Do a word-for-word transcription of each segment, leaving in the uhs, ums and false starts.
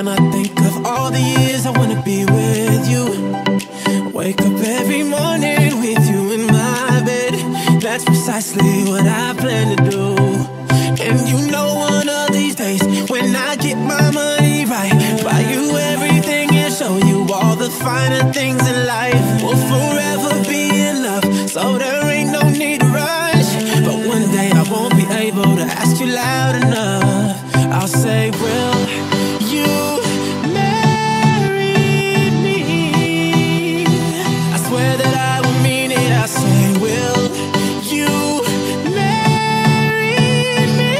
When I think of all the years I wanna be with you, wake up every morning with you in my bed. That's precisely what I plan to do. And you know one of these days, when I get my money right, buy you everything and show you all the finer things in life. We'll forever be in love, so there ain't no need to rush. But one day I won't be able to ask you loud enough. I'll say, will you marry me? I swear that I will mean it. I say, will you marry me?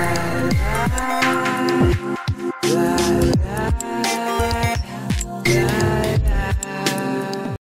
Yeah.